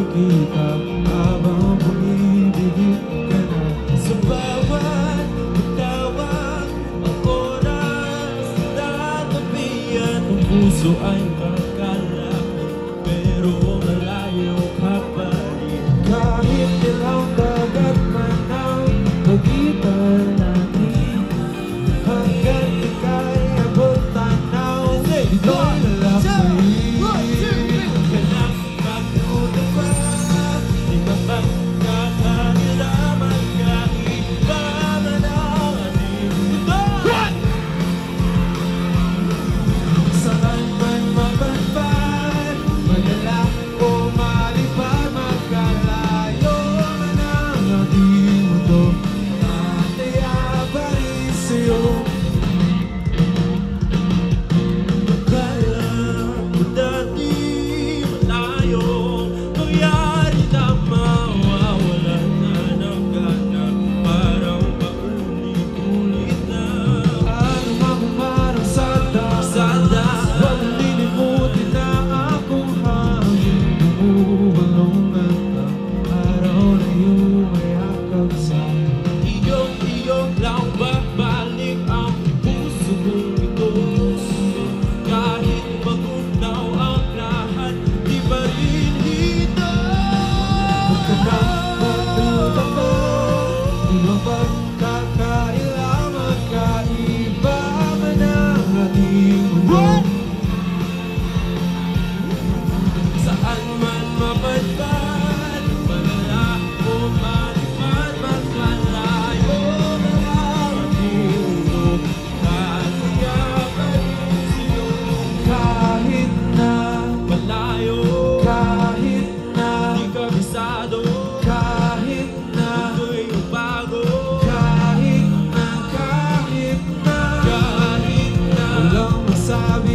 kita habang bumibigit ka na. Sa bawat tawag ang oras tatabihan. Ang puso ay magkalaki pero malayo ka pa rin. Kahit ilang dagat man ang pagitan natin, hanggang ika'y abot tanaw. Ito'y lalaki ganang magluto pa. Di ba magkakailaman kahit pa man ang ating mundo? Saan man mapadpad, madala o malipad, magkalayo man ang ating mundo, tataya pa rin sa'yo. Akala ko dati malayo, mangyari na mawawalan na ng gana, parang paulit-ulit na. Ano mang umarang sada, huwag lilimutin na akong hangin. Bumubalong ang araw na iyong mayakap sa'kin. Iyong lang babalik ang puso kong ito. Kahit magunaw ang lahat, di pa rin hita. Huwag ka nang magduda ko, ilang pagkakailangan, kaiba man ang ating mundo. Saan man mapadpad, malala o malipad, magkalayo na ang ating mundo, kaya pa rin sa'yo. Kahit na malayo, kahit na di kabisado, kahit na ito'y bago, kahit na walang masabi